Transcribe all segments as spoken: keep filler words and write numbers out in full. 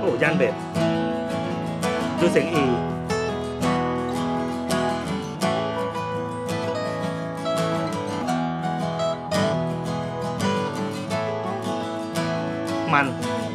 อ้ย่านเบสดูเสียงอีมัน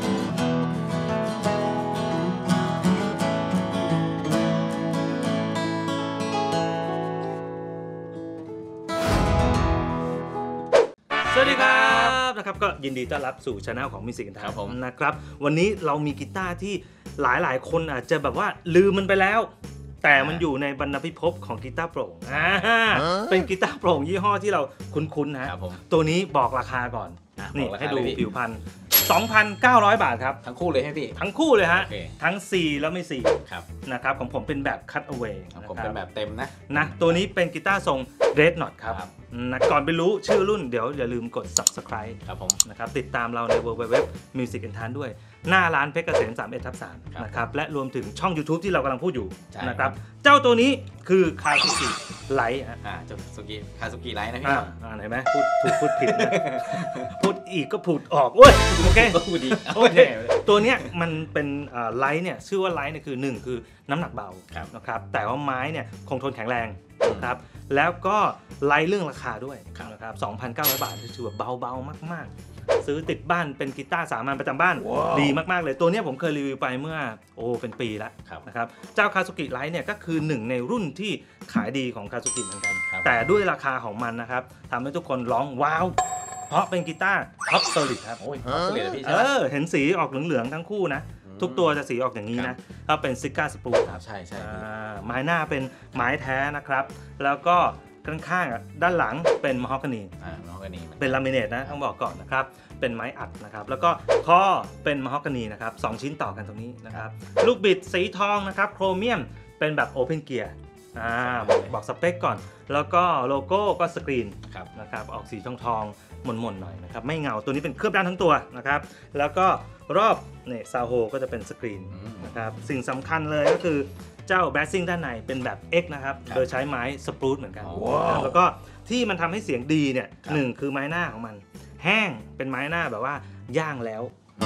สวัสดีครับนะครับก็ยินดีต้อนรับสู่ช anel ของ Music ครับผมนะครับวันนี้เรามีกีตาร์ที่หลายๆคนอาจจะแบบว่าลืมมันไปแล้วแต่มันอยู่ในบรรณพิภพของกีตาร์โปร่งอ่าเป็นกีตาร์โปร่งยี่ห้อที่เราคุ้นๆนะตัวนี้บอกราคาก่อนนี่ให้ดูผิวพรรณ สองพันเก้าร้อย บาทครับทั้งคู่เลยให้พี่ทั้งคู่เลยฮะทั้งซี แล้วไม่ซีครับนะครับของผมเป็นแบบ cut away ของผมเป็นแบบเต็มนะนะตัวนี้เป็นกีตาร์ทรง Red Knot ครับนะก่อนไปรู้ชื่อรุ่นเดี๋ยวอย่าลืมกด Subscribe ครับผมนะครับติดตามเราใน ดับเบิลยู ดับเบิลยู ดับเบิลยู ดอท มิวสิก เอ็น ทัน ด้วยหน้าร้านเพชรเกษม สามสิบเอ็ดทับสาม นะครับและรวมถึงช่อง YouTube ที่เรากำลังพูดอยู่นะครับเจ้าตัวนี้คือคาซุกิไลท์อ่าเจ้าซุกิคาซุกิไลท์นะพี่อ่าเห็นไหมพูดถูกพูดผิดนะพูดอีกก็พูดออกโอ้ยโอเคพูดดีโอเคตัวเนี้ยมันเป็นไลท์เนี่ยชื่อว่าไลท์เนี่ยคือหนึ่งคือน้ำหนักเบานะครับแต่ว่าไม้เนี่ยคงทนแข็งแรงนะครับแล้วก็ไลท์เรื่องราคาด้วยนะครับ สองพันเก้าร้อย บาทถือว่าเบาๆมากๆซื้อติดบ้านเป็นกีตาร์สามัญประจำบ้าน wow. ดีมากๆเลยตัวนี้ผมเคยรีวิวไปเมื่อโอ้เป็นปีแล้วนะครับเจ้าคาซุกิไลท์เนี่ยก็คือหนึ่งในรุ่นที่ขายดีของคาซุกิเหมือนกันแต่ด้วยราคาของมันนะครับทำให้ทุกคนร้องว้าวเพราะเป็นกีตาร์ท็อปโซลิดครับโอ้ยท็อปโซลิดพี่ใช่ไหมเออเห็นสีออกเหลืองๆทั้งคู่นะทุกตัวจะสีออกอย่างนี้นะก็เป็นซิก้าสปูครับใช่ใช่ไม้หน้าเป็นไม้แท้นะครับแล้วก็ข้างๆด้านหลังเป็นมะฮอกกานีเป็นลามิเนตนะต้องบอกก่อนนะครับเป็นไม้อัดนะครับแล้วก็คอเป็นมะฮอกกานีนะครับสองชิ้นต่อกันตรงนี้นะครับลูกบิดสีทองนะครับโครเมียมเป็นแบบโอเพนเกียร์อ่าบอกสเปคก่อนแล้วก็โลโก้ก็สกรีนนะครับออกสีทองทองหม่นๆหน่อยนะครับไม่เงาตัวนี้เป็นเคลือบด้านทั้งตัวนะครับแล้วก็รอบเนี่ยซาวโฮก็จะเป็นสกรีนนะครับสิ่งสำคัญเลยก็คือเจ้าแบสซิ่งด้านในเป็นแบบ X นะครับโดยใช้ไม้สปรูตเหมือนกันแล้วก็ที่มันทำให้เสียงดีเนี่ยหนึ่งคือไม้หน้าของมันแห้งเป็นไม้หน้าแบบว่าย่างแล้ว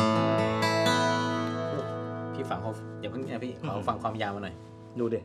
พี่ฟังเขาอย่าเพิ่งนะพี่ขอฟังความยาวมาหน่อยดูดิ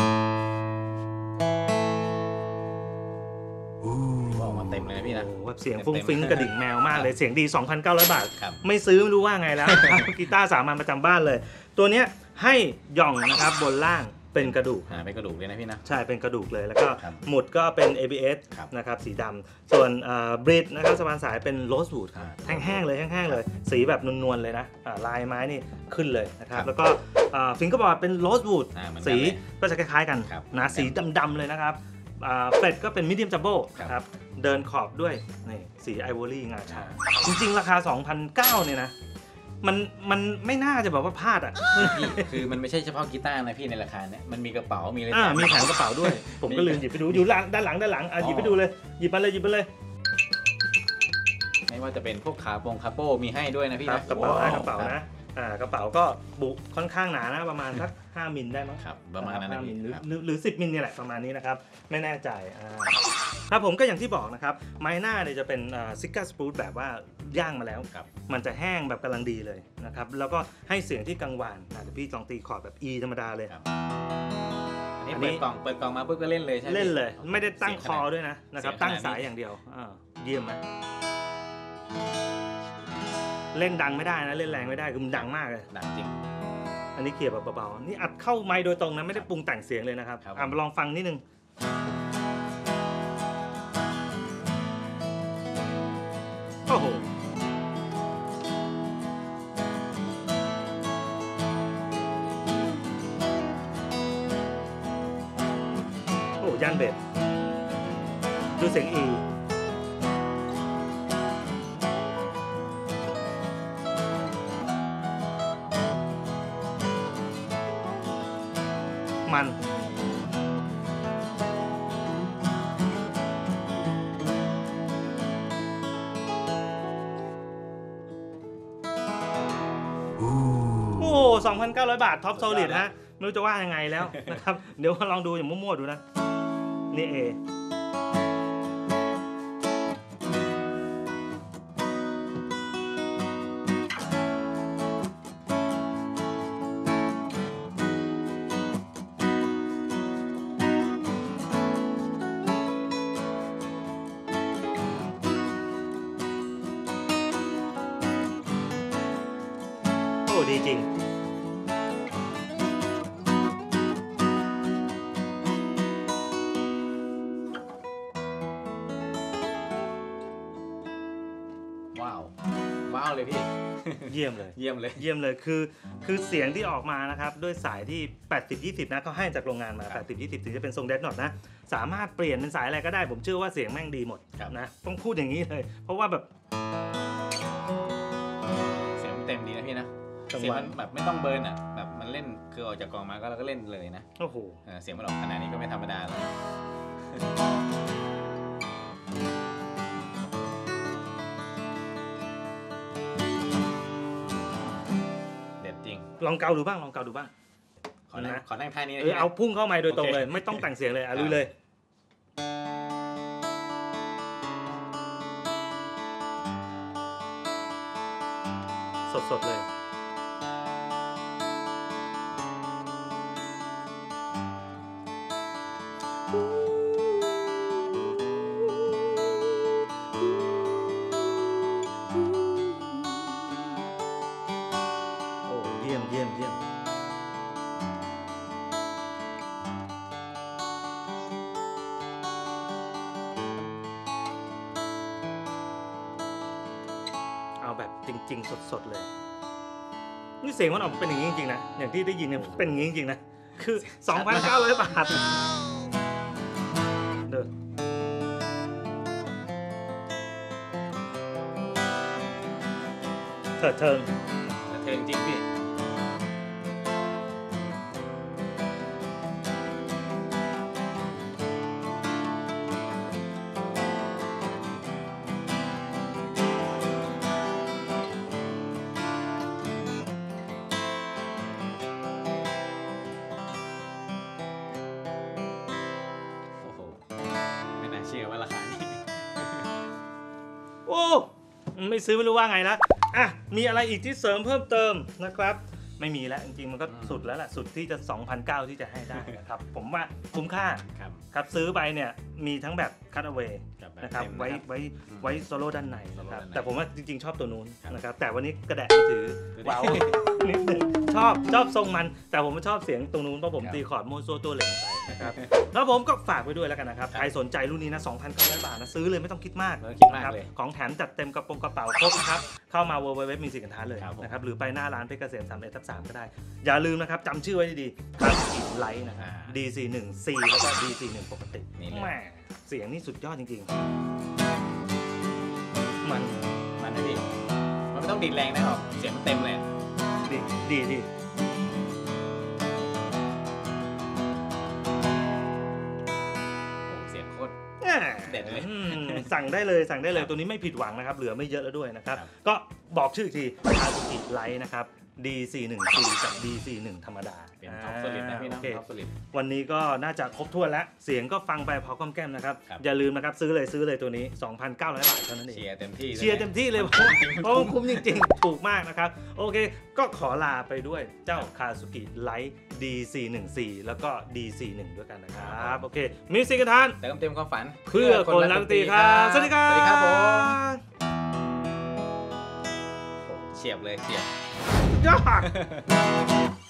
บอกมาเต็มเลยนะพี่นะเสียงฟุ้งฟิ้งกระดิ่งแมวมากเลยเสียงดี สองพันเก้าร้อย บาทไม่ซื้อไม่รู้ว่าไงแล้วกีตาร์สามัญประจำบ้านเลยตัวเนี้ยให้หย่องนะครับบนล่างเป็นกระดูกอ่าเป็นกระดูกเลยนะพี่นะใช่เป็นกระดูกเลยแล้วก็หมุดก็เป็น เอ บี เอส นะครับสีดำส่วนบริดนะครับสะพานสายเป็นโรสวูดแห้งๆเลยแห้งๆเลยสีแบบนวลๆเลยนะลายไม้นี่ขึ้นเลยนะครับแล้วก็ฟิงเกอร์บอร์ดเป็นโรสวูดสีก็จะคล้ายๆกันนะสีดำๆเลยนะครับเฟดก็เป็นมิดเดียมจัมโบ้ครับเดินขอบด้วยนี่สีไอวอรี่งาช้างจริงๆราคา สองพันเก้าร้อย เนี่ยนะมันมันไม่น่าจะแบบว่าพลาดอ่ะคือมันไม่ใช่เฉพาะกีตาร์นะพี่ในราคาเนี้ยมันมีกระเป๋ามีอะไรอ่ามีแถมกระเป๋าด้วยผมก็ลืมหยิบไปดูอยู่ด้านหลังด้านหลังอ่ะหยิบไปดูเลยหยิบมาเลยหยิบมาเลยไม่ว่าจะเป็นพวกขาโปงคาโป้มีให้ด้วยนะพี่นะกระเป๋ากระเป๋านะอ่ากระเป๋าก็บุค่อนข้างหนานะประมาณสักห้ามิลได้มั้งครับประมาณนั้นนะพี่หรือหรือสิบมิลเนี่ยแหละประมาณนี้นะครับไม่แน่ใจอ่าครับผมก็อย่างที่บอกนะครับไม้หน้าเนี่ยจะเป็นซิก้าสปรูตแบบว่าย่างมาแล้วมันจะแห้งแบบกำลังดีเลยนะครับแล้วก็ให้เสียงที่กังวานแต่พี่ลองตีคอร์ดแบบ E ธรรมดาเลยอันนี้เปิดกล่องเปิดกล่องมาปุ๊บก็เล่นเลยใช่ไหมเล่นเลยไม่ได้ตั้งคอด้วยนะนะครับตั้งสายอย่างเดียวเยี่ยมไหมเล่นดังไม่ได้นะเล่นแรงไม่ได้คือมันดังมากเลยดังจริงอันนี้เกียร์แบบเบาๆนี่อัดเข้าไมค์โดยตรงนะไม่ได้ปรุงแต่งเสียงเลยนะครับอ่ะมาลองฟังนิดนึงโอ้โหโอ้ย่านเบสดูเสียงอีมันโอ้ สองพันเก้าร้อย บาทท็อปโซลิดฮะไม่รู้จะว่ายังไงแล้วนะครับเดี๋ยวลองดูอย่างมั่วๆดูนะนี่เอโดีจริงว้าวว้าวเลยพี่เยี่ยมเลยเยี่ยมเลยเยี่ยมเลยคือคือเสียงที่ออกมานะครับด้วยสายที่ แปดสิบ ยี่สิบ นะเขาให้จากโรงงานมา แปดสิบ ยี่สิบ ถึงจะเป็นทรงเดดน็อตนะสามารถเปลี่ยนเป็นสายอะไรก็ได้ผมเชื่อว่าเสียงแม่งดีหมดนะต้องพูดอย่างนี้เลยเพราะว่าแบบเสียงเต็มดีนะพี่นะเสียงมันแบบไม่ต้องเบิร์นอ่ะแบบมันเล่นคือออกจากกองมาก็เราก็เล่นเลยนะโอ้โหเสียงมันออกขนาดนี้ก็ไม่ธรรมดาแล้วลองเกาดูบ้างลองเกาดูบ้างขอนั่งขอนั่งท่านี้เออเอาพุ่งเข้าไมค์โดยตรงเลยไม่ต้องแต่งเสียงเลยอ่ะลุยเลยสดๆเลยเยี่ยมเยี่ยมเยี่ยมเอาแบบจริงๆสดๆเลยนี่เสียงมันออกเป็นอย่างนี้จริงๆนะอย่างที่ได้ยินเนี่ยเป็นอย่างนี้จริงๆนะคือ สองพันเก้าร้อย บาทเด้อเถิดเทิงเทิงจริงพี่เชื่อว่าราคานี้โอ้ไม่ซื้อไม่รู้ว่าไงละอ่ะมีอะไรอีกที่เสริมเพิ่มเติมนะครับไม่มีแล้วจริงๆมันก็สุดแล้วแหละสุดที่จะ สองพันเก้าร้อย ที่จะให้ได้นะครับผมว่าคุ้มค่าครับซื้อไปเนี่ยมีทั้งแบบคัทเอาเวย์นะครับไว้ไว้ไว้โซโล่ด้านในนะครับแต่ผมว่าจริงๆชอบตัวนู้นนะครับแต่วันนี้กระแดะมือถือว้าวนิดนึงชอบชอบทรงมันแต่ผมไม่ชอบเสียงตรงนู้นเพราะผมตีคอร์ดโมโซตัวเหล่งไปนะครับแล้วผมก็ฝากไว้ด้วยแล้วกันนะครับใครสนใจรุ่นนี้นะ สองพันเก้าร้อย บาทนะซื้อเลยไม่ต้องคิดมากนะครับของแถมจัดเต็มกระโปรงกระเป๋าครบครับเข้ามา ดับเบิลยู ดับเบิลยู ดับเบิลยู ดอท มิวสิก แอนด์ ทาร์ เลยนะครับหรือไปหน้าร้านเพชรเกษมสามสิบเอ็ดทับสามก็ได้อย่าลืมนะครับจำชื่อไว้ดีๆคลาสสิกไลท์นะ ดี ซี หนึ่ง ซี แล้วก็ ดี ซี หนึ่ง ปกติแหมเสียงนี่สุดยอดจริงๆมันมันนะพี่มันไม่ต้องดีดแรงนะครับเสียงมันเต็มเลยดีดีดีเสียงโคตรเด็ดเลยสั่งได้เลยสั่งได้เลยตัวนี้ไม่ผิดหวังนะครับเหลือไม่เยอะแล้วด้วยนะครับก็บอกชื่ออีกทีคาซูกิไลท์นะครับ ดี ซี หนึ่ง ซี กับ ดี ซี หนึ่ง ธรรมดาเป็นท็อปสลิดนะพี่น้องท็อปสลิดวันนี้ก็น่าจะครบถ้วนแล้วเสียงก็ฟังไปพอก้อมแก้มนะครับอย่าลืมนะครับซื้อเลยซื้อเลยตัวนี้ สองพันเก้าร้อย บาทเท่านั้นเองเชียร์เต็มที่เชียร์เต็มที่เลยเพราะคุ้มจริงๆถูกมากนะครับโอเคก็ขอลาไปด้วยเจ้าคาซูกิไลท์ ดี ซี หนึ่ง ซี แล้วก็ ดี ซี หนึ่ง ด้วยกันนะครับโอเคมิวสิกทานเติมเต็มความฝันเพื่อคนรักดนตรีครับสวัสดีครับสวัสดีครับผมเฉียบเลยเฉียบยอด